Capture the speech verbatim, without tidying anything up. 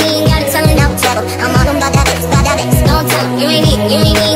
ain't gotta tell him no trouble. I'm on him by that X, by that X. Don't tell him, you ain't it, you ain't it.